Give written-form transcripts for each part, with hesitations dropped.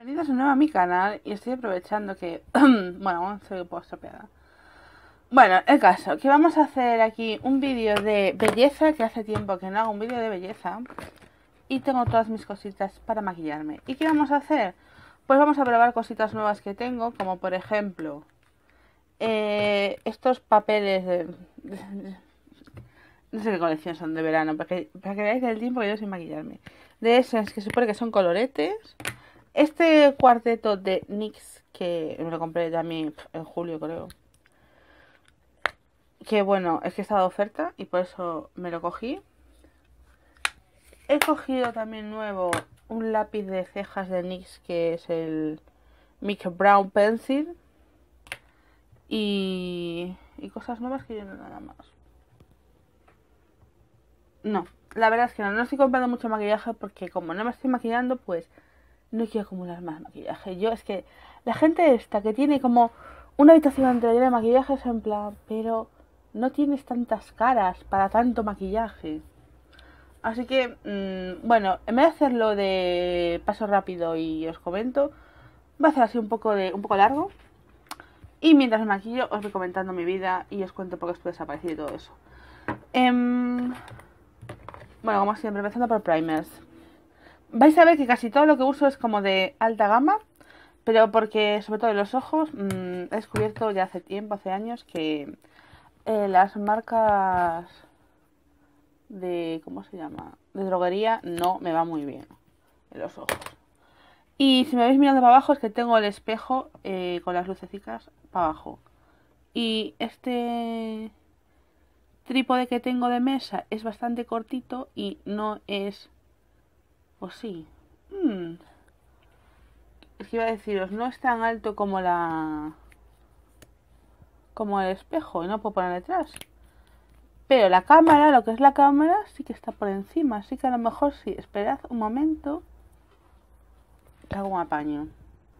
Bienvenidos de nuevo a mi canal y estoy aprovechando que... bueno, soy un poco estropeada. Bueno, el caso, que vamos a hacer aquí un vídeo de belleza, que hace tiempo que no hago un vídeo de belleza. Y tengo todas mis cositas para maquillarme. ¿Y qué vamos a hacer? Pues vamos a probar cositas nuevas que tengo, como por ejemplo... estos papeles de... no sé qué colección son de verano, para que veáis el tiempo que yo sin maquillarme. De esas que supone que son coloretes. Este cuarteto de NYX, que me lo compré también en julio, creo. Que bueno, es que estaba de oferta y por eso me lo cogí. He cogido también nuevo un lápiz de cejas de NYX, que es el Mickey Brown Pencil. Y cosas nuevas que yo no nada más. No, la verdad es que no estoy comprando mucho maquillaje porque como no me estoy maquillando, pues no quiero acumular más maquillaje. Yo es que la gente esta que tiene como una habitación entera llena de maquillaje es en plan, pero no tienes tantas caras para tanto maquillaje. Así que, bueno, en vez de hacerlo de paso rápido y os comento, voy a hacer así un poco largo. Y mientras me maquillo os voy comentando mi vida y os cuento por qué estoy desaparecida y todo eso. Bueno, como siempre, empezando por primers. Vais a ver que casi todo lo que uso es como de alta gama, pero porque, sobre todo en los ojos, he descubierto ya hace tiempo, hace años, que las marcas de, ¿cómo se llama?, de droguería no me va muy bien en los ojos. Y si me veis mirando para abajo es que tengo el espejo con las lucecitas para abajo. Y este trípode que tengo de mesa es bastante cortito y no es... pues sí. Es que iba a deciros, no es tan alto como como el espejo y no puedo poner detrás. Pero la cámara, lo que es la cámara, sí que está por encima. Así que a lo mejor sí. Esperad un momento. Hago un apaño.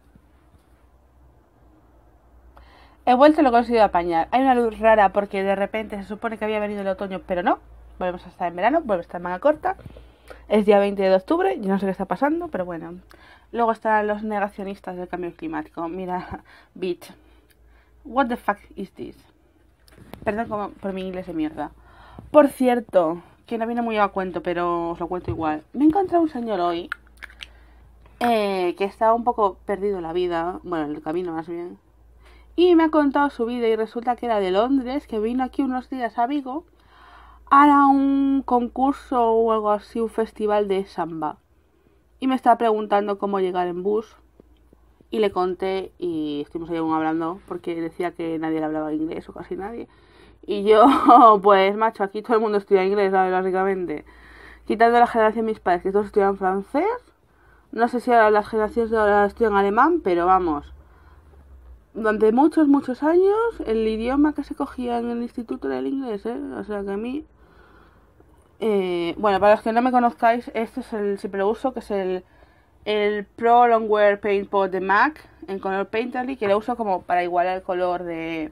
He vuelto y lo he conseguido apañar. Hay una luz rara porque de repente se supone que había venido el otoño, pero no. Volvemos a estar en verano, vuelve a estar en manga corta. Es día 20 de octubre, yo no sé qué está pasando, pero bueno. Luego están los negacionistas del cambio climático. Mira, bitch. What the fuck is this? Perdón por mi inglés de mierda. Por cierto, que no viene muy a cuento, pero os lo cuento igual. Me he encontrado un señor hoy que estaba un poco perdido en la vida, bueno, en el camino más bien. Y me ha contado su vida y resulta que era de Londres, que vino aquí unos días a Vigo a un concurso o algo así, un festival de samba. Y me estaba preguntando cómo llegar en bus. Y le conté y estuvimos ahí aún hablando porque decía que nadie le hablaba inglés o casi nadie. Y yo, pues macho, aquí todo el mundo estudia inglés, ¿sabes? Básicamente. Quitando la generación de mis padres, que todos estudian francés. No sé si ahora las generaciones de ahora estudian alemán, pero vamos. Durante muchos años, el idioma que se cogía en el instituto era el inglés, ¿eh? O sea que a mí... bueno, para los que no me conozcáis, este es el, siempre lo uso, que es el Pro Longwear Paint Pot de MAC en color Painterly, que lo uso como para igualar el color de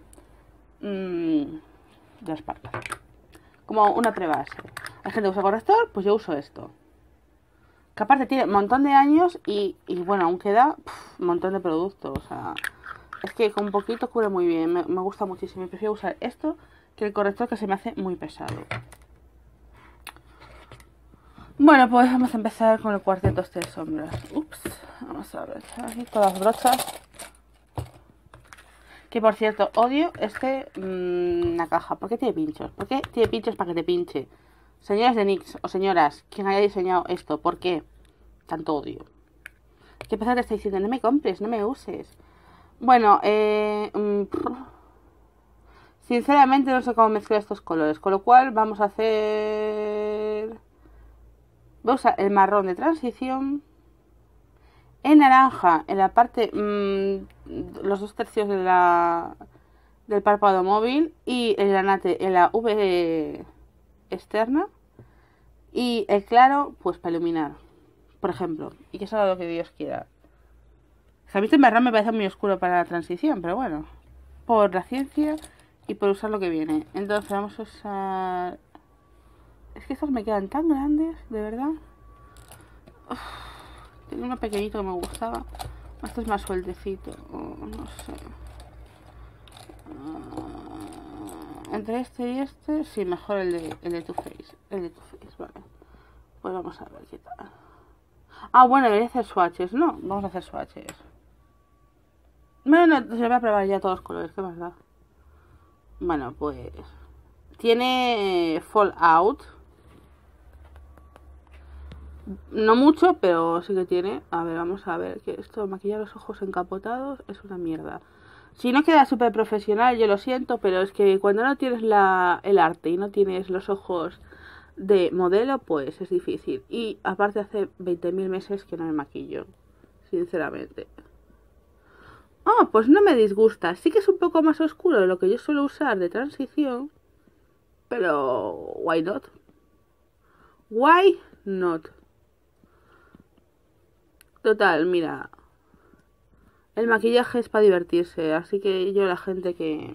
las partes. Como una prebase. Hay gente que usa corrector, pues yo uso esto. Que aparte tiene un montón de años y bueno, aún queda un montón de productos. O sea, es que con un poquito cubre muy bien. Me gusta muchísimo. Y prefiero usar esto que el corrector, que se me hace muy pesado. Bueno, pues vamos a empezar con el cuarteto este de sombras. Ups, vamos a ver. Aquí todas las brochas. Que por cierto, odio la caja. ¿Por qué tiene pinchos? ¿Por qué tiene pinchos para que te pinche? Señoras de NYX o señoras, quien haya diseñado esto, ¿por qué tanto odio? ¿Qué pasa? Te está diciendo, no me compres, no me uses. Bueno, sinceramente no sé cómo mezclar estos colores, con lo cual vamos a hacer... voy a usar el marrón de transición, el naranja en la parte, los 2/3 del párpado móvil y el granate en la V externa y el claro pues para iluminar, por ejemplo, y que salga lo que Dios quiera. A mí este marrón me parece muy oscuro para la transición, pero bueno, por la ciencia y por usar lo que viene. Entonces vamos a usar... es que estos me quedan tan grandes, de verdad. Tengo uno pequeñito que me gustaba. Este es más sueltecito. No sé. Entre este y este, sí, mejor el de Too Faced. El de Too Faced, vale. Pues vamos a ver qué tal. Ah, bueno, debería hacer swatches, ¿no? Vamos a hacer swatches. Bueno, no, se voy a probar ya todos los colores, ¿qué más da? Bueno, pues... Tiene Fallout. No mucho, pero sí que tiene. A ver, vamos a ver. Que esto, maquillar los ojos encapotados, es una mierda. Si no queda súper profesional, yo lo siento, pero es que cuando no tienes el arte y no tienes los ojos de modelo, pues es difícil. Y aparte hace 20.000 meses que no me maquillo, sinceramente. Ah, pues no me disgusta. Sí que es un poco más oscuro de lo que yo suelo usar de transición, pero why not? Why not? Total, mira, el maquillaje es para divertirse, así que yo la gente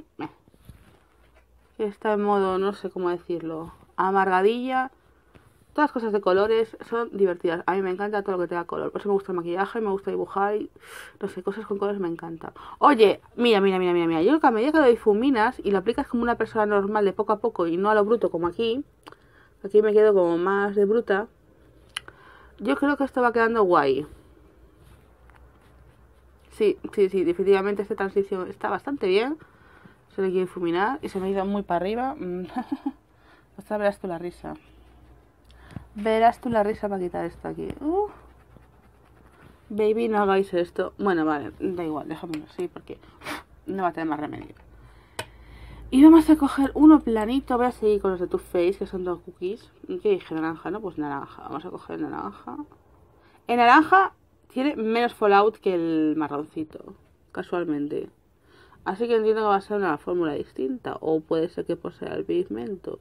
que está en modo, no sé cómo decirlo, amargadilla, todas las cosas de colores son divertidas. A mí me encanta todo lo que tenga color, por eso me gusta el maquillaje, me gusta dibujar y, no sé, cosas con colores me encantan. Oye, mira, yo creo que a medida que lo difuminas y lo aplicas como una persona normal de poco a poco y no a lo bruto como aquí me quedo como más de bruta, yo creo que esto va quedando guay. Sí, definitivamente esta transición está bastante bien. Se le quiere difuminar y se me ha ido muy para arriba. Hasta verás tú la risa. Verás tú la risa para quitar esto aquí. Baby, no hagáis esto. Bueno, vale, da igual, déjamelo así porque no va a tener más remedio. Y vamos a coger uno planito. Voy a seguir con los de Too Faced, que son dos cookies. ¿Qué dije? Naranja, ¿no? Pues naranja. Vamos a coger el naranja. El naranja tiene menos fallout que el marroncito, casualmente. Así que entiendo que va a ser una fórmula distinta. O puede ser que posea el pigmento.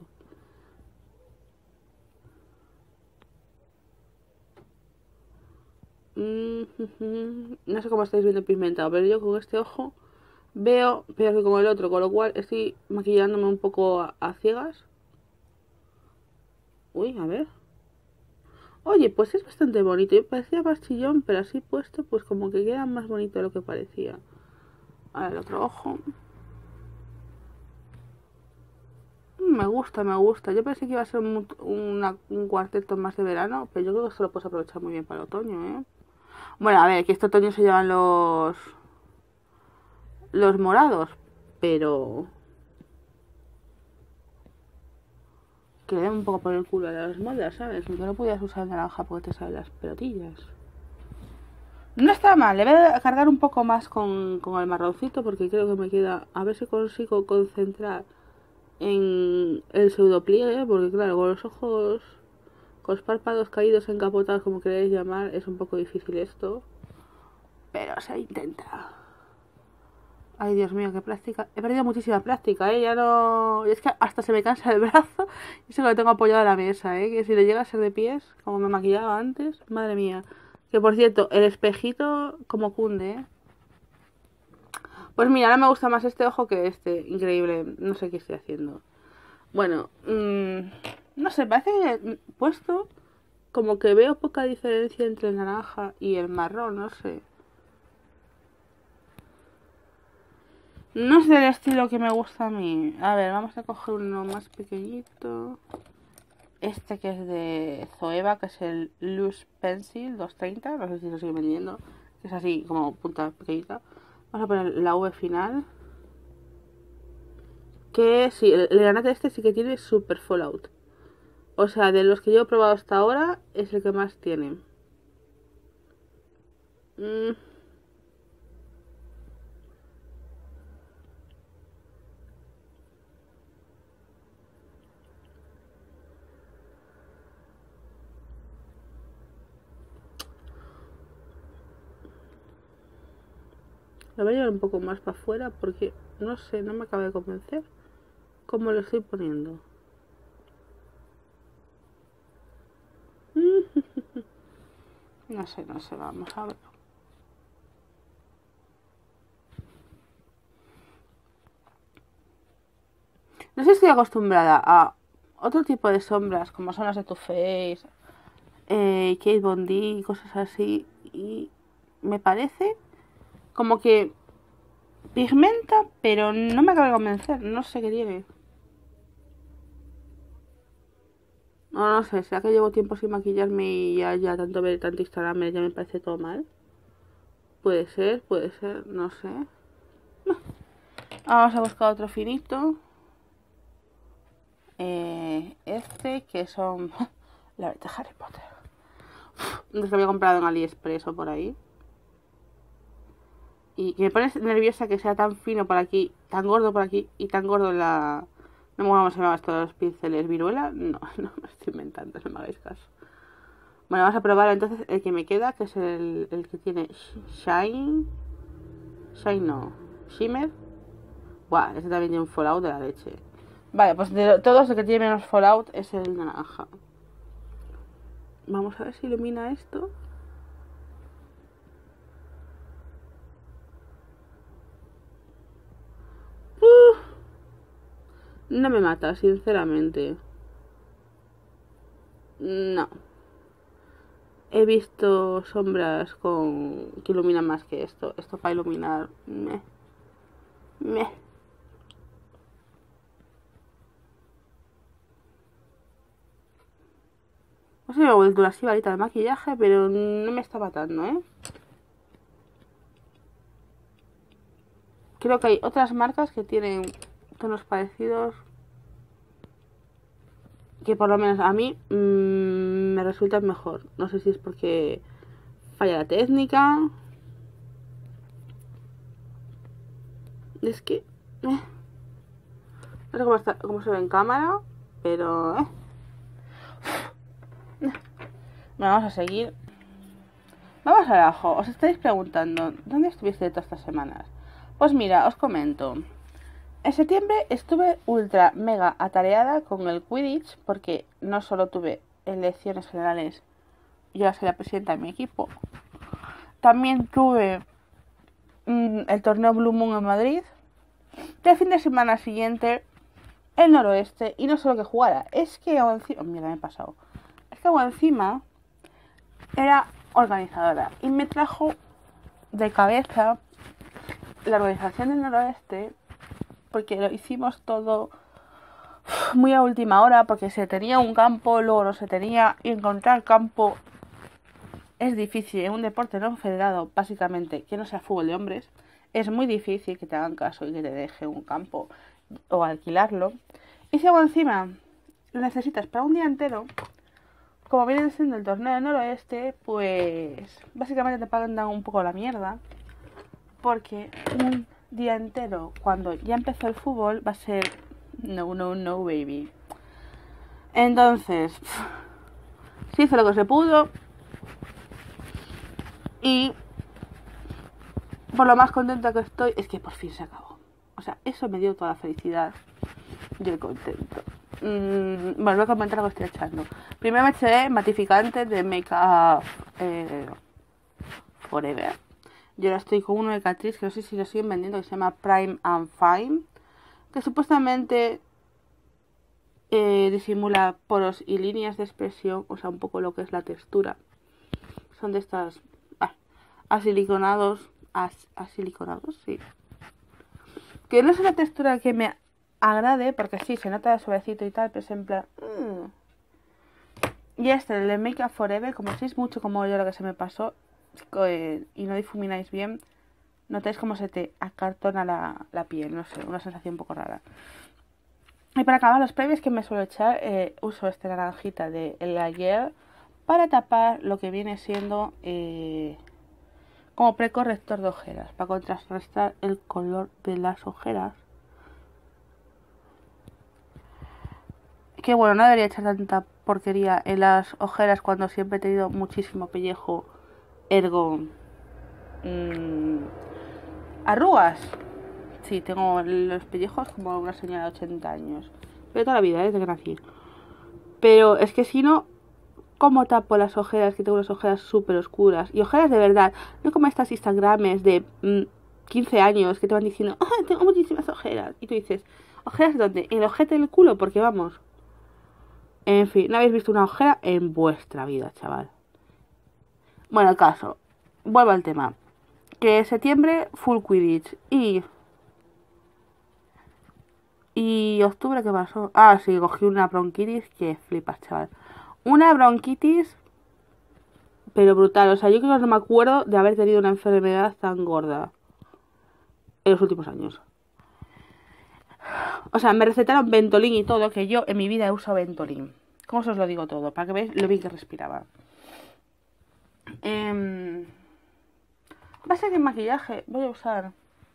No sé cómo estáis viendo el pigmentado, pero yo con este ojo veo peor que con el otro, con lo cual estoy maquillándome un poco a ciegas. Uy, a ver. Oye, pues es bastante bonito. Yo parecía más chillón, pero así puesto, pues como que queda más bonito de lo que parecía. A ver, el otro ojo. Me gusta, me gusta. Yo pensé que iba a ser un cuarteto más de verano, pero yo creo que esto lo puedes aprovechar muy bien para el otoño, ¿eh? Bueno, a ver, que este otoño se llevan los morados, pero que le den un poco por el culo a las modas, ¿sabes? Que no podías usar naranja porque te salen las pelotillas. No está mal, le voy a cargar un poco más con el marroncito porque creo que me queda... A ver si consigo concentrar en el pseudopliegue, porque claro, con los ojos, con los párpados caídos, encapotados, como queréis llamar, es un poco difícil esto. Pero se intenta. Ay, Dios mío, qué práctica. He perdido muchísima práctica, ¿eh? Ya no... Es que hasta se me cansa el brazo y eso que lo tengo apoyado a la mesa, ¿eh? Que si le llega a ser de pies, como me maquillaba antes, madre mía. Que por cierto, el espejito como cunde, ¿eh? Pues mira, ahora me gusta más este ojo que este. Increíble, no sé qué estoy haciendo. Bueno, no sé, parece que puesto como que veo poca diferencia entre el naranja y el marrón, no sé. No es del estilo que me gusta a mí. A ver, vamos a coger uno más pequeñito. Este que es de Zoeva, que es el Loose Pencil 230. No sé si lo sigue vendiendo. Es así, como punta pequeñita. Vamos a poner la V final. Que sí, el granate este sí que tiene super fallout. O sea, de los que yo he probado hasta ahora, es el que más tiene. Lo voy a llevar un poco más para afuera porque, no sé, no me acaba de convencer cómo lo estoy poniendo. No sé, vamos a ver. No sé si estoy acostumbrada a otro tipo de sombras, como son las de Too Faced, Kate Von D y cosas así. Y me parece Como que pigmenta, pero no me acaba de convencer. No sé qué tiene. No sé, será que llevo tiempo sin maquillarme y ya tanto ver tanto Instagram ya me parece todo mal. Puede ser, no sé. Vamos a buscar otro finito. Este que son la de Harry Potter. Los que había comprado en AliExpress o por ahí. Y que me pone nerviosa que sea tan fino por aquí, tan gordo por aquí y tan gordo en la... No me acuerdo cómo se llaman estos los pinceles. ¿Viruela? No, no me estoy inventando, no me hagáis caso. Bueno, vamos a probar entonces el que me queda, que es el que tiene Shine. Shine no. Shimmer. Buah, este también tiene un Fallout de la leche. Vale, pues de todos el que tiene menos Fallout es el naranja. Vamos a ver si ilumina esto. No me mata, sinceramente. No. He visto sombras que iluminan más que esto. Esto para iluminar... Meh. No sé si me he vuelto así varita de maquillaje, pero no me está matando, ¿eh? Creo que hay otras marcas que tienen tonos parecidos que por lo menos a mí me resultan mejor. No sé si es porque falla la técnica. Es que... no sé cómo se ve en cámara, pero... Bueno, vamos a seguir. Vamos abajo. Os estáis preguntando, ¿dónde estuviste todas estas semanas? Pues mira, os comento. En septiembre estuve ultra mega atareada con el Quidditch porque no solo tuve elecciones generales, yo soy la presidenta de mi equipo, también tuve el torneo Blue Moon en Madrid, el fin de semana siguiente el noroeste, y no solo que jugara, es que encima, mira, me he pasado, es que encima era organizadora y me trajo de cabeza la organización del noroeste porque lo hicimos todo muy a última hora porque se tenía un campo, luego no se tenía, y encontrar campo es difícil en un deporte no federado, básicamente, que no sea fútbol de hombres. Es muy difícil que te hagan caso y que te deje un campo o alquilarlo. Y si luego encima lo necesitas para un día entero, como viene siendo el torneo del noroeste, pues básicamente te pagan un poco la mierda, porque un día entero cuando ya empezó el fútbol va a ser no baby. Entonces se hizo lo que se pudo y por lo más contenta que estoy es que por fin se acabó. O sea, eso me dio toda la felicidad y el contento. Bueno, voy a comentar lo que estoy echando. Primero me eché matificante de Make Up Forever. Yo ahora estoy con uno de Catrice, que no sé si lo siguen vendiendo, que se llama Prime and Fine, que supuestamente disimula poros y líneas de expresión, o sea, un poco lo que es la textura. Son de estas asiliconados, sí. Que no es una textura que me agrade, porque sí, se nota suavecito y tal, pero es en plan... Y este, el de Make Up Forever, como si es mucho como yo lo que se me pasó, y no difumináis bien, notáis como se te acartona la piel, no sé, una sensación un poco rara. Y para acabar los previos que me suelo echar, uso este naranjita de El Ayer para tapar lo que viene siendo como precorrector de ojeras, para contrarrestar el color de las ojeras. Que bueno, no debería echar tanta porquería en las ojeras cuando siempre he tenido muchísimo pellejo, ergo arrugas. Sí, tengo los pellejos como una señora de 80 años. Pero toda la vida, desde que nací. Pero es que si no, ¿cómo tapo las ojeras? Que tengo unas ojeras súper oscuras. Y ojeras de verdad. No como estas Instagrames de 15 años que te van diciendo, tengo muchísimas ojeras. Y tú dices, ¿ojeras dónde? ¿En el ojete del culo? Porque vamos. En fin, no habéis visto una ojera en vuestra vida, chaval. Bueno, el caso. Vuelvo al tema. Que septiembre, full Quidditch. Y octubre, ¿qué pasó? Ah, sí, cogí una bronquitis que flipas, chaval. Una bronquitis, pero brutal. O sea, yo creo que no me acuerdo de haber tenido una enfermedad tan gorda en los últimos años. O sea, me recetaron Ventolin y todo, que yo en mi vida he usado Ventolin. ¿Cómo os lo digo todo? Para que veáis lo bien que respiraba. Base de maquillaje, voy a usar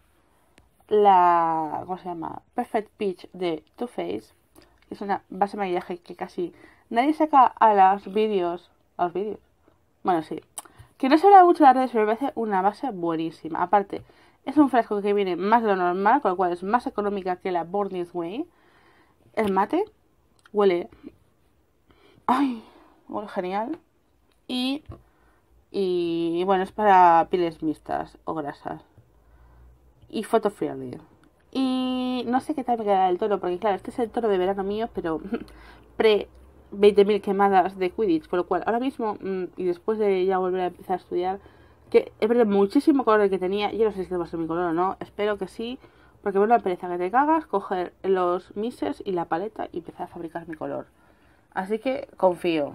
la... ¿cómo se llama? Perfect Peach de Too Faced. Es una base de maquillaje que casi nadie saca a los vídeos. ¿A los vídeos? Bueno, sí. Que no se habla mucho de las redes, pero me parece una base buenísima. Aparte, es un frasco que viene más de lo normal, con lo cual es más económica que la Born This Way. El mate huele... ¡ay! Huele genial. Y bueno, es para pieles mixtas o grasas. Y photo friendly. Y no sé qué tal me quedará el tono, porque claro, este es el tono de verano mío, pero pre 20.000 quemadas de Quidditch, con lo cual ahora mismo, y después de ya volver a empezar a estudiar, que he perdido muchísimo color que tenía, yo no sé si te va a ser mi color o no, espero que sí, porque me da una pereza que te cagas, coger los mixers y la paleta y empezar a fabricar mi color. Así que confío.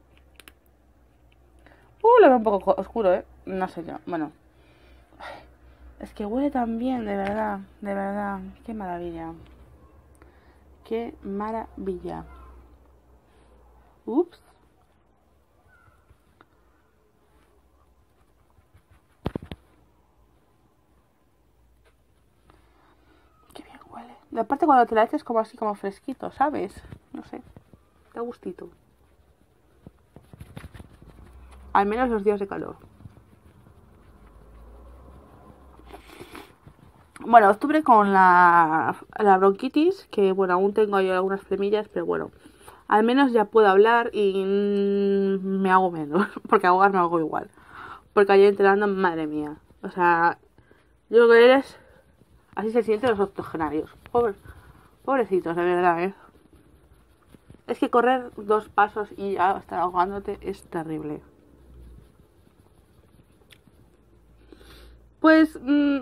Lo veo un poco oscuro, no sé yo, bueno. Es que huele tan bien, de verdad, de verdad. Qué maravilla. Qué maravilla. Ups. Qué bien huele. Y aparte cuando te la eches como así, como fresquito, ¿sabes? No sé. Da gustito. Al menos los días de calor. Bueno, octubre con la bronquitis, que bueno, aún tengo ahí algunas flemillas, pero bueno, al menos ya puedo hablar y me hago menos, porque ahogar me hago igual. Porque ayer entrenando, madre mía, o sea, yo creo que eres, así se sienten los octogenarios, pobrecitos, de verdad, Es que correr 2 pasos y ya estar ahogándote es terrible. Pues,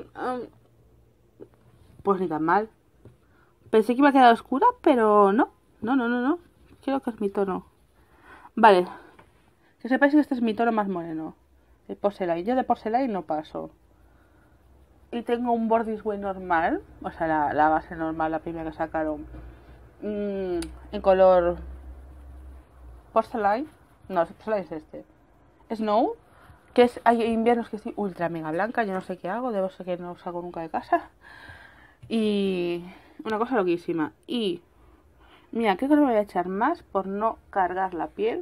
pues ni tan mal. Pensé que iba a quedar oscura, pero no. No. Creo que es mi tono. Vale. Que sepáis que este es mi tono más moreno. De porcelain. Yo de porcelain no paso. Y tengo un Born This Way normal. O sea, la base normal, la primera que sacaron. En color porcelain. No, porcelain es este. Snow. Que es, hay inviernos que estoy ultra mega blanca. Yo no sé qué hago. Debo ser que no salgo nunca de casa. Y una cosa loquísima. Y mira, creo que no me voy a echar más por no cargar la piel.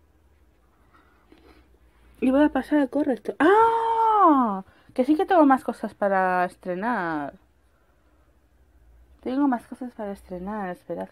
Y voy a pasar el corrector. ¡Ah! Que sí que tengo más cosas para estrenar. Tengo más cosas para estrenar. Esperad.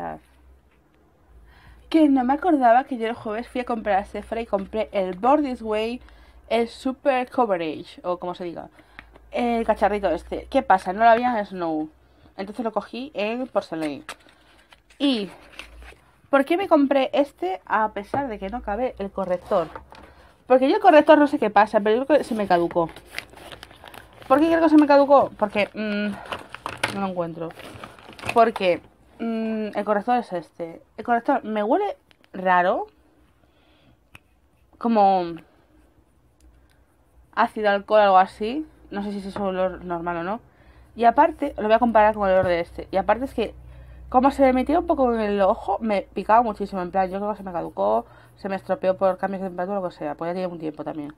Que no me acordaba que yo el jueves fui a comprar a Sephora y compré el Born This Way, el Super Coverage, o como se diga. El cacharrito este. ¿Qué pasa? No lo había en Snow. Entonces lo cogí en Porcelain. ¿Y por qué me compré este a pesar de que no cabe el corrector? Porque yo el corrector no sé qué pasa, pero yo creo que se me caducó. ¿Por qué creo que se me caducó? Porque no lo encuentro. Porque el corrector es este. El corrector me huele raro. Como ácido, alcohol, algo así. No sé si es un olor normal o no. Y aparte, lo voy a comparar con el olor de este. Y aparte es que, como se me metía un poco en el ojo, me picaba muchísimo. En plan, yo creo que se me caducó, se me estropeó por cambios de temperatura o lo que sea. Pues ya tiene un tiempo también.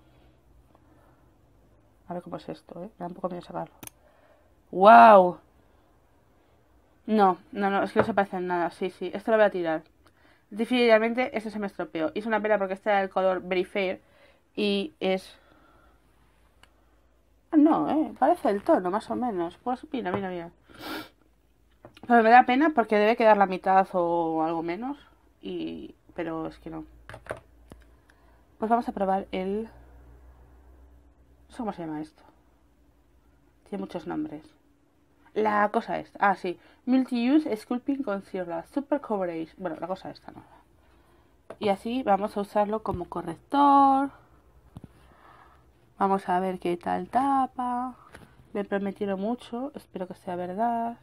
A ver cómo es esto, Me da un poco miedo sacarlo. ¡Wow! No, es que no se parece en nada. Sí, esto lo voy a tirar. Definitivamente este se me estropeó. Y es una pena porque este era el color Very Fair. Y es... No, parece el tono, más o menos. Pues mira. Pero me da pena porque debe quedar la mitad o algo menos. Pero es que no. Pues vamos a probar el... No sé cómo se llama esto. Tiene muchos nombres. La cosa esta. Ah, sí. Multi-Use Sculpting Concealer Super Coverage. Bueno, la cosa esta nueva. Y así vamos a usarlo como corrector. Vamos a ver qué tal tapa. Me prometieron mucho, espero que sea verdad.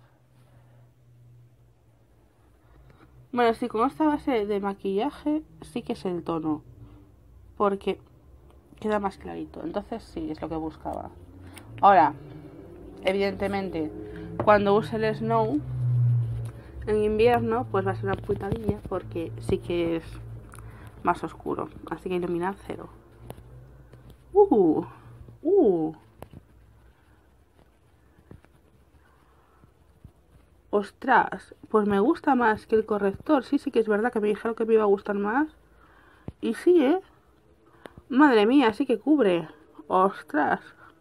Bueno, sí, con esta base de maquillaje sí que es el tono, porque queda más clarito. Entonces sí, es lo que buscaba. Ahora, evidentemente, cuando use el Snow en invierno, pues va a ser una putadilla, porque sí que es más oscuro. Así que iluminar cero. Uh, uh. Ostras, pues me gusta más que el corrector. Sí, sí que es verdad que me dijeron que me iba a gustar más. Y sí, ¿eh? Madre mía, sí que cubre. Ostras.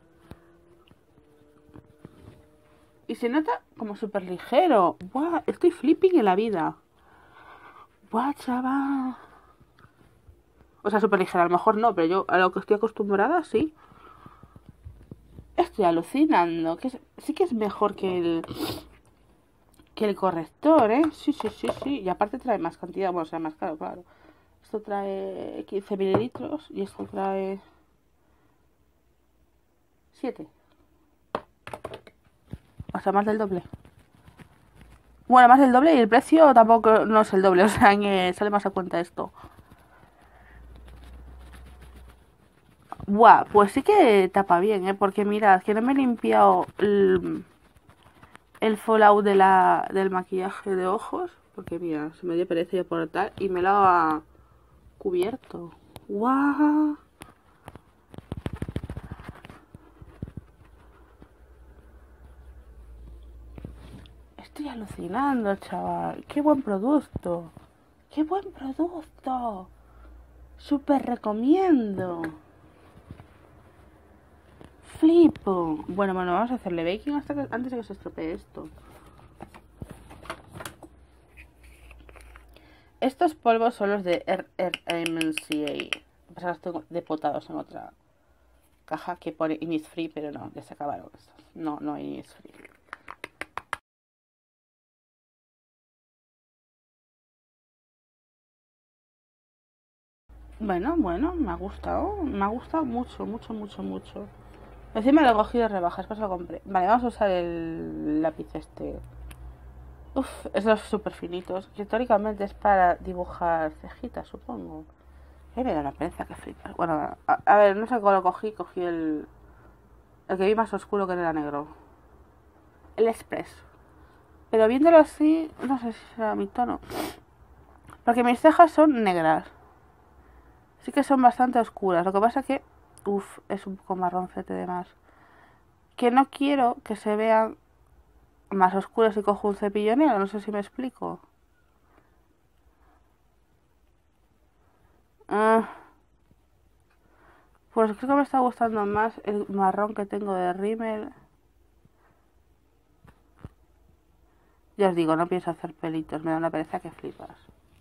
Y se nota como súper ligero. Buah, estoy flipping en la vida. Buah, chaval. O sea, súper ligera, a lo mejor no, pero yo a lo que estoy acostumbrada, sí. Estoy alucinando. Sí que es mejor que el corrector, ¿eh? Sí, sí, sí, sí. Y aparte trae más cantidad, bueno, o sea, más caro, claro. Esto trae 15 mililitros y esto trae 7. O sea, más del doble. Bueno, más del doble y el precio tampoco no es el doble, o sea, que sale más a cuenta esto. Buah, pues sí que tapa bien, ¿eh? Porque mirad, que no me he limpiado el fallout del maquillaje de ojos. Porque mira, se me dio pereza yo por tal y me lo ha cubierto. ¡Guau! Estoy alucinando, chaval. ¡Qué buen producto! ¡Qué buen producto! ¡Súper recomiendo! ¡Flipo! Bueno, vamos a hacerle baking antes de que se estropee esto. Estos polvos son los de RMCA. Pasa que estoy depotados en otra caja que pone Innisfree, pero no, ya se acabaron estos. No, no hay Innisfree. Bueno, me ha gustado mucho, mucho, mucho, mucho. Encima lo he cogido de rebajas, pues lo compré. Vale, vamos a usar el lápiz este. Uf, esos súper finitos, que teóricamente es para dibujar cejitas, supongo. Me da una pereza que flipas. Bueno, a ver, no sé cómo lo cogí, cogí el que vi más oscuro que era negro. El Express. Pero viéndolo así, no sé si será mi tono. Porque mis cejas son negras. Sí que son bastante oscuras. Lo que pasa que, es un poco marroncete de más. Que no quiero que se vean más oscuras si cojo un cepillo negro. No sé si me explico. Ah, pues creo que me está gustando más el marrón que tengo de Rimmel. Ya os digo, no pienso hacer pelitos. Me da una pereza que flipas.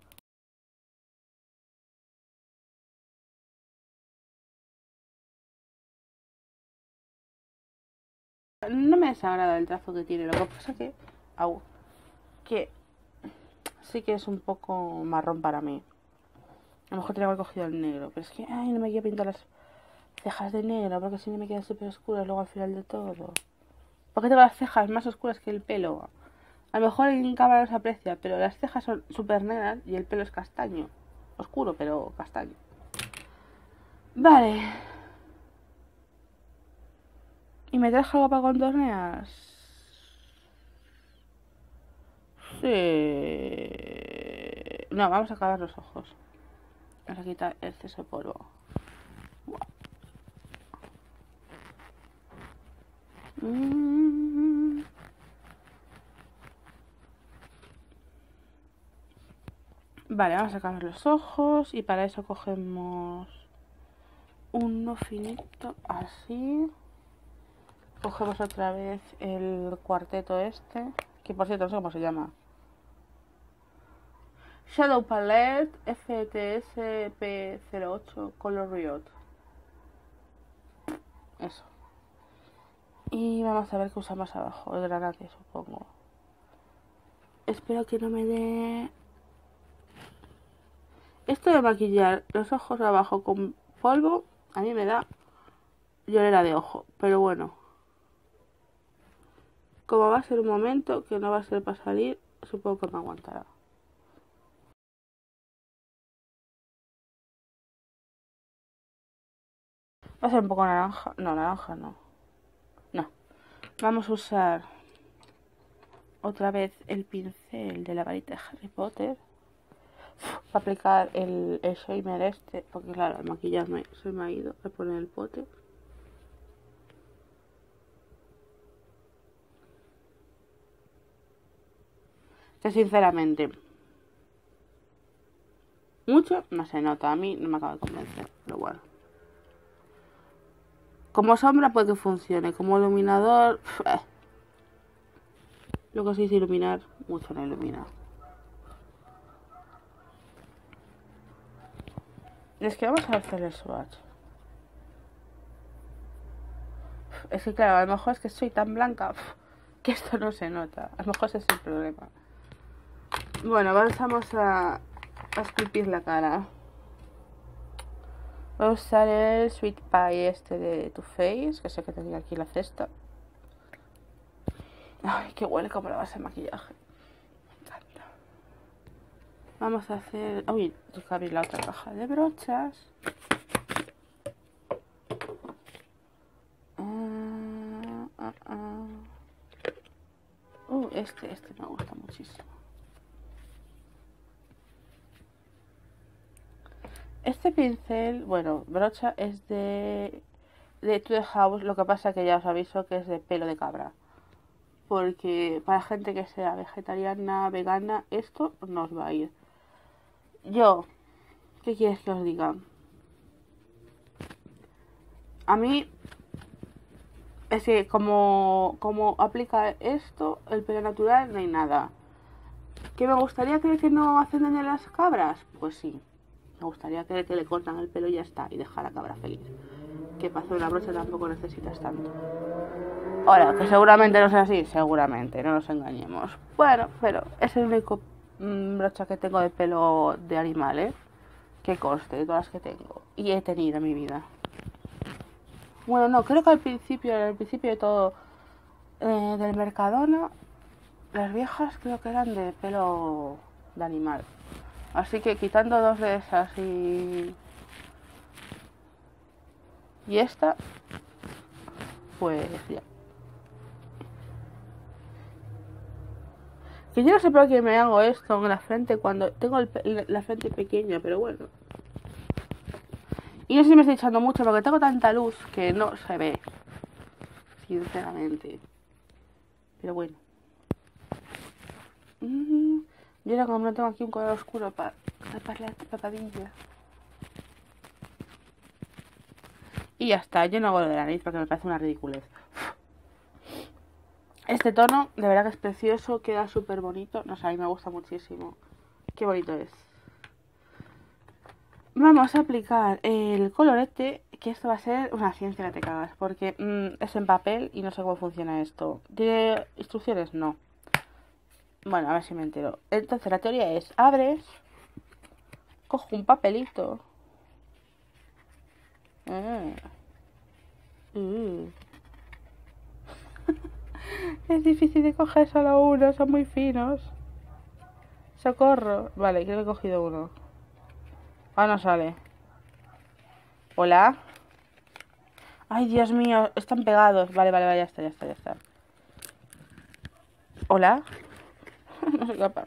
No me desagrada el trazo que tiene. Lo que pasa que sí que es un poco marrón para mí. A lo mejor tengo que haber cogido el negro. Pero es que, ay, no me quiero pintar las cejas de negro porque si no me quedan súper oscuras luego al final de todo. Porque tengo las cejas más oscuras que el pelo. A lo mejor en cámara no se aprecia, pero las cejas son súper negras y el pelo es castaño. Oscuro, pero castaño. Vale. ¿Y me traes algo para contornear? Sí. No, vamos a acabar los ojos. Vamos a quitar el exceso de polvo. Mm. Vale, vamos a acabar los ojos y para eso cogemos uno finito así. Cogemos otra vez el cuarteto este, que por cierto no sé cómo se llama. Shadow Palette FTS P08 Color Riot. Eso. Y vamos a ver qué usamos abajo. El granate, supongo. Espero que no me dé... Esto de maquillar los ojos abajo con polvo, a mí me da llorera de ojo, pero bueno. Como va a ser un momento que no va a ser para salir, supongo que me aguantará. Va a ser un poco naranja. No, naranja no. No. Vamos a usar otra vez el pincel de la varita de Harry Potter. Para aplicar el shamer este. Porque claro, al maquillarme se me ha ido a poner el pote. Que sinceramente, mucho no se nota. A mí no me acaba de convencer, pero bueno. Como sombra puede que funcione. Como iluminador, lo que se dice iluminar, mucho no ilumina. Es que vamos a hacer el swatch. Es que claro, a lo mejor es que soy tan blanca que esto no se nota. A lo mejor ese es el problema. Bueno, vamos a esculpir la cara. Voy a usar el Sweet Pie este de Too Faced, que sé que tenía aquí la cesta. Ay, que huele como la base de maquillaje. Me encanta. Vamos a hacer... Uy, tengo que abrir la otra caja de brochas. Este me gusta muchísimo. Este pincel, bueno, brocha es de To The House, lo que pasa que ya os aviso que es de pelo de cabra. Porque para gente que sea vegetariana, vegana, esto no os va a ir. Yo, ¿qué quieres que os diga? A mí, es que como aplica esto, el pelo natural, no hay nada. ¿Que me gustaría creer que no hacen daño a las cabras? Pues sí. Me gustaría creer que le cortan el pelo y ya está, y dejar a la cabra feliz. Que para hacer una brocha tampoco necesitas tanto. Ahora, que seguramente no sea así, seguramente, no nos engañemos. Bueno, pero es el único brocha que tengo de pelo de animal, ¿eh? Que conste, de todas las que tengo. Y he tenido en mi vida. Bueno, no, creo que al principio de todo del Mercadona, las viejas creo que eran de pelo de animal. Así que quitando dos de esas y esta, pues ya. Que yo no sé por qué me hago esto en la frente cuando tengo la frente pequeña, pero bueno. Y no sé si me estoy echando mucho porque tengo tanta luz que no se ve, sinceramente. Pero bueno. Yo ahora como no tengo aquí un color oscuro para tapar la tapadilla. Y ya está, yo no hago lo de la nariz porque me parece una ridiculez. Este tono, de verdad que es precioso, queda súper bonito. No sé, a mí me gusta muchísimo. Qué bonito es. Vamos a aplicar el colorete, que esto va a ser una ciencia que te cagas, porque es en papel y no sé cómo funciona esto. ¿Tiene instrucciones? No. Bueno, a ver si me entero. Entonces la teoría es, abres, cojo un papelito. Es difícil de coger solo uno, son muy finos. Socorro. Vale, creo que he cogido uno. Ah, no sale. Hola. Ay, Dios mío, están pegados. Vale, ya está. Hola. No soy capaz.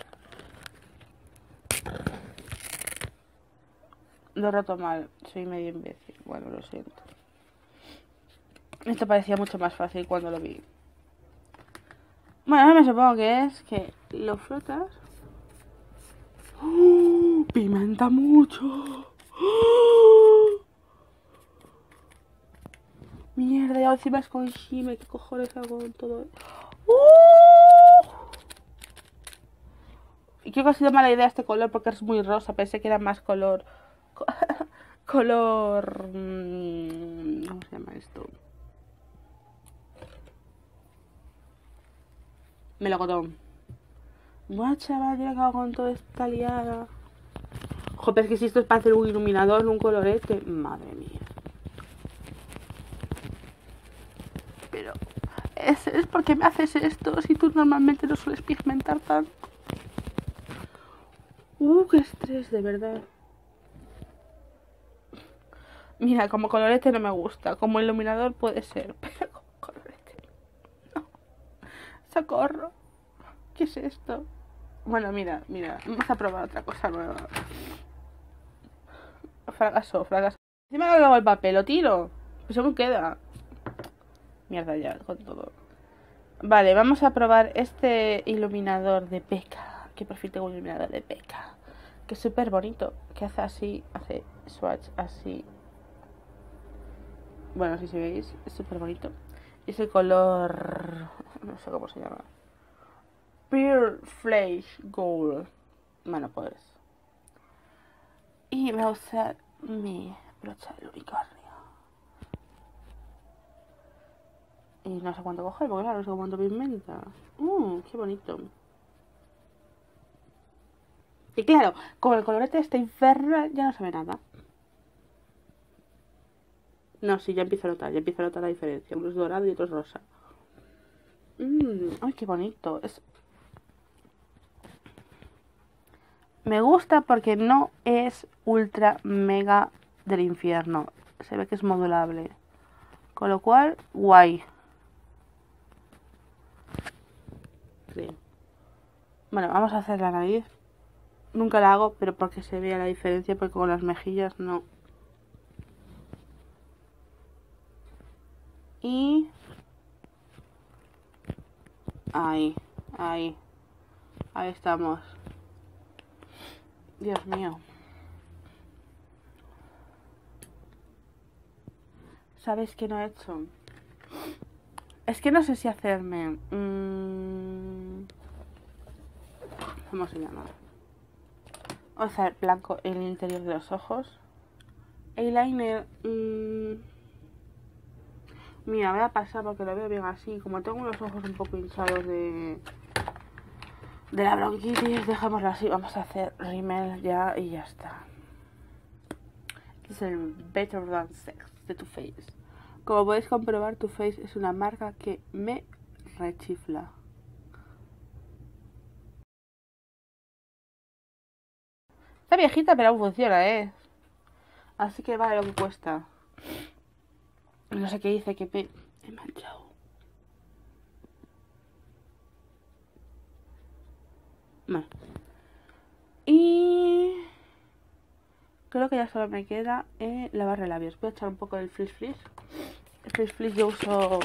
Lo he roto mal, soy medio imbécil. Bueno, lo siento. Esto parecía mucho más fácil cuando lo vi. Bueno, ahora me supongo que es que lo frotas. ¡Oh! Pimenta mucho. ¡Oh! Mierda, ya encima es con shime. ¿Qué cojones hago con todo? Y creo que ha sido mala idea este color porque es muy rosa. Pensé que era más color. Color. ¿Cómo se llama esto? Melocotón. Bueno, chaval, yo acabo con toda esta liada. Joder, es que si esto es para hacer un iluminador, un colorete. Madre mía. pero es porque me haces esto si tú normalmente no sueles pigmentar tanto. Qué estrés, de verdad. Mira, como colorete no me gusta, como iluminador puede ser, pero como colorete no. Socorro. ¿Qué es esto? Bueno, mira, vamos a probar otra cosa nueva. Fracaso. Encima no hago el papel, lo tiro. Pues según queda. Mierda ya, con todo. Vale, vamos a probar este iluminador de Becca. Que por fin tengo un iluminador de Becca. Que es súper bonito. Que hace así, hace swatch así. Bueno, si veis, es súper bonito. Y es el color... no sé cómo se llama. Pure Flash Gold. Bueno, pues. Y voy a usar mi brocha del unicornio. Y no sé cuánto coger, porque claro, no sé cuánto pigmenta. Qué bonito. Y claro, como el colorete está infernal, ya no se ve nada. No, sí, ya empiezo a notar la diferencia. Uno es dorado y otro es rosa. Ay, qué bonito. Me gusta porque no es ultra mega del infierno. Se ve que es modulable. Con lo cual, guay. Sí. Bueno, vamos a hacer la nariz. Nunca la hago, pero porque se vea la diferencia, porque con las mejillas no. Y... ahí estamos. Dios mío. ¿Sabes qué no he hecho? Es que no sé si hacerme... ¿cómo se llama? Vamos a hacer blanco en el interior de los ojos. Eyeliner... mira, voy a pasar porque lo veo bien así. Como tengo los ojos un poco hinchados de la bronquitis, dejémoslo así. Vamos a hacer rímel ya y ya está. Este es el Better Than Sex de Too Faced. Como podéis comprobar, Too Faced es una marca que me rechifla. Está viejita, pero aún funciona, Así que vale lo que cuesta. No sé qué dice, que me he manchado. Bueno. Y... creo que ya solo me queda lavar labios. Voy a echar un poco del Frizz Frizz. El Frizz Frizz yo uso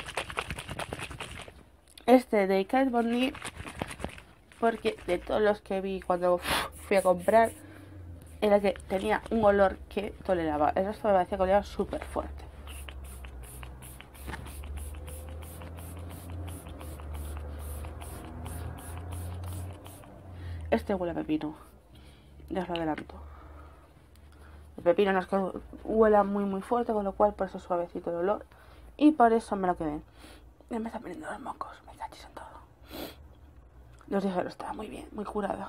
este de Kat Von D, porque de todos los que vi cuando fui a comprar, era que tenía un olor que toleraba. El resto me parecía que olía súper fuerte. Este huele a pepino. Ya os lo adelanto. El pepino no es que huela muy fuerte, con lo cual por eso es suavecito el olor. Y por eso me lo quedé. Ya me están poniendo los mocos, me cachis en todo. Los dijeron, estaba muy bien, muy curada.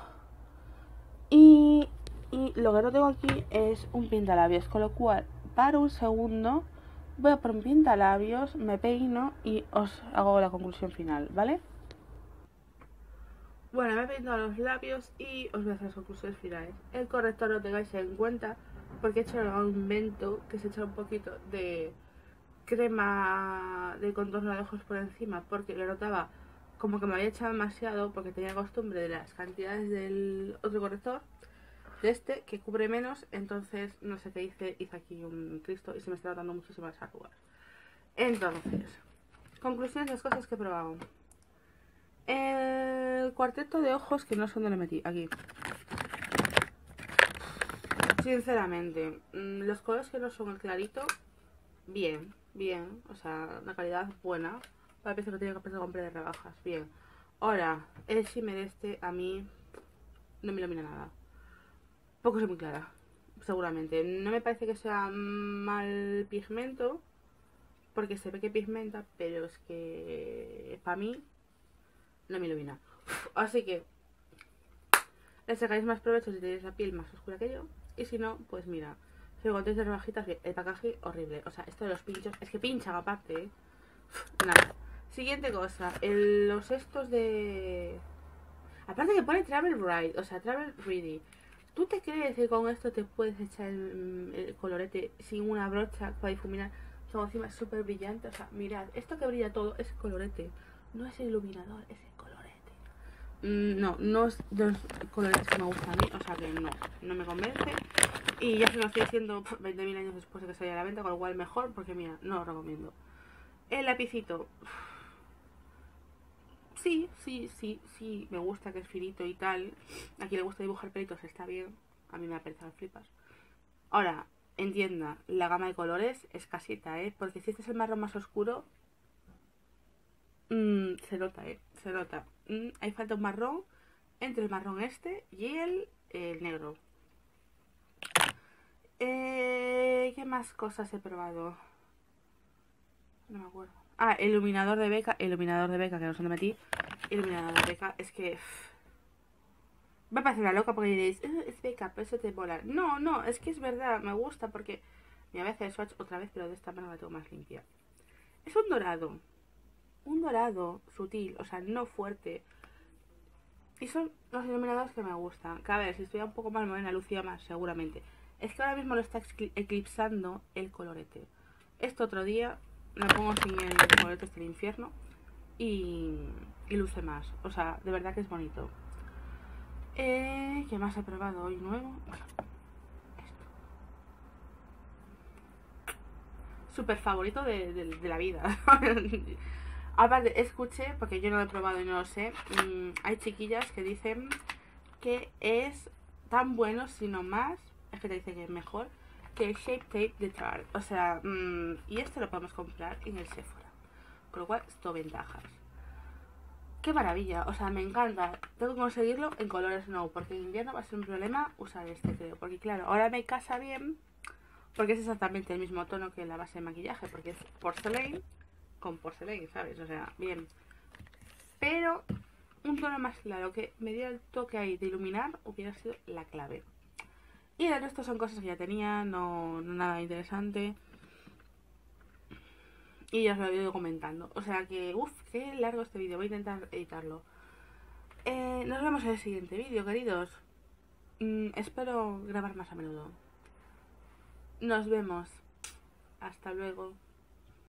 Y lo que no tengo aquí es un pintalabios, con lo cual, para un segundo, voy a por un pintalabios, me peino y os hago la conclusión final, ¿vale? Bueno, me he pintado los labios y os voy a hacer las conclusiones finales. El corrector lo tengáis en cuenta, porque he hecho un invento que se echa un poquito de crema de contorno de ojos por encima, porque lo notaba como que me había echado demasiado, porque tenía costumbre de las cantidades del otro corrector, de este, que cubre menos. Entonces no sé qué hice aquí un Cristo y se me está notando muchísimas arrugas. Entonces, conclusiones de las cosas que he probado. El cuarteto de ojos, que no sé dónde lo metí, aquí. Sinceramente, los colores que no son el clarito, bien, o sea, una calidad buena. Para el precio que tenía que comprar de rebajas, bien. Ahora, el shimmer este a mí no me ilumina nada. Poco soy muy clara, seguramente. No me parece que sea mal pigmento, porque se ve que pigmenta, pero es que para mí no me ilumina. Así que le sacáis más provecho si tenéis la piel más oscura que yo. Y si no, pues mira, si lo contéis de rebajitas, bien. El packaging horrible. O sea, esto de los pinchos, es que pinchan aparte, Nada. Siguiente cosa. Los estos de... Aparte que pone Travel Ride, o sea, Travel Ready. ¿Tú te crees que con esto te puedes echar el colorete sin una brocha para difuminar? Son encima súper brillante. O sea, mirad, esto que brilla todo es colorete. No es el iluminador, es el colorete. No, no es de los colores que me gustan a mí. O sea que no, no me convence. Y ya se lo estoy diciendo 20.000 años después de que salga a la venta, con lo cual mejor, porque mira, no lo recomiendo. El lapicito. Sí, sí, sí, sí, me gusta que es finito y tal. A quien le gusta dibujar pelitos está bien. A mí me aparecen las flipas. Ahora, entienda, la gama de colores es casita, ¿eh? Porque si este es el marrón más oscuro, se nota, ¿eh? Se nota. Hay falta un marrón entre el marrón este y el negro. ¿Qué más cosas he probado? No me acuerdo. Ah, iluminador de beca. Iluminador de beca, que no sé dónde metí. Iluminador de beca, es que... Me parece una loca porque diréis, es beca, pero eso te mola. No, no, es que es verdad, me gusta porque... Me voy a hacer el swatch otra vez, pero de esta manera la tengo más limpia. Es un dorado. Un dorado sutil, o sea, no fuerte. Y son los iluminadores que me gustan. Que a ver, si estuviera un poco más morena, lucía más, seguramente. Es que ahora mismo lo está eclipsando el colorete. Este otro día me pongo sin el colorete del infierno y luce más. O sea, de verdad que es bonito. ¿Qué más he probado hoy nuevo? Esto. Súper favorito de la vida. Aparte, escuché, porque yo no lo he probado y no lo sé, hay chiquillas que dicen que es tan bueno, sino más, es que te dice que es mejor, que el Shape Tape de Tarte. O sea, y esto lo podemos comprar en el Sephora. Con lo cual, esto ventajas. ¡Qué maravilla! O sea, me encanta. Tengo que conseguirlo en colores no, porque en invierno va a ser un problema usar este, creo. Porque claro, ahora me casa bien, porque es exactamente el mismo tono que la base de maquillaje, porque es porcelain con porcelain, ¿sabes? O sea, bien. Pero un tono más claro que me diera el toque ahí de iluminar hubiera sido la clave. Y el resto son cosas que ya tenía, no nada interesante. Y ya os lo he ido comentando. O sea que, uff, qué largo este vídeo. Voy a intentar editarlo. Nos vemos en el siguiente vídeo, queridos. Espero grabar más a menudo. Nos vemos. Hasta luego.